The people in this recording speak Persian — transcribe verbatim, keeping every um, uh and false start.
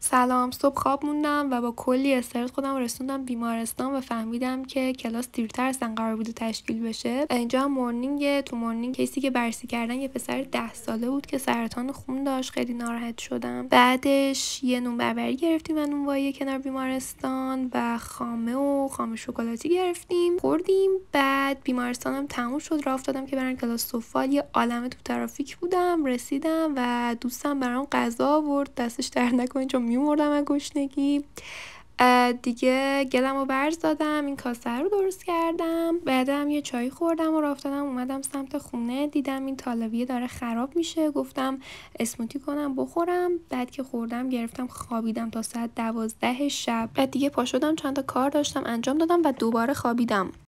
سلام. صبح خواب موندم و با کلی استرس خودم رسوندم بیمارستان و فهمیدم که کلاس دیرتر اصلا قرار بوده تشکیل بشه. اینجا هم مورنینگ تو مورنینگ کیسی که بررسی کردن یه پسر ده ساله بود که سرطان خون داشت. خیلی ناراحت شدم. بعدش یه نون بربری گرفتیم و نونوایی کنار بیمارستان و خامه و خامه شکلاتی گرفتیم خوردیم. بعد بیمارستانم تموم شد، راه افتادم که برم کلاس سفال. یه عالمه تو ترافیک بودم، رسیدم و دوستم برام غذا آورد، دستش در نکنه چون میمردم از گشنگی. دیگه گلم رو برز دادم، این کاسه رو درست کردم. بعدم یه چای خوردم و راه افتادم اومدم سمت خونه. دیدم این طالبیه داره خراب میشه، گفتم اسموتی کنم بخورم. بعد که خوردم گرفتم خوابیدم تا ساعت دوازده شب. بعد دیگه پا شدم، چند تا کار داشتم انجام دادم و دوباره خوابیدم.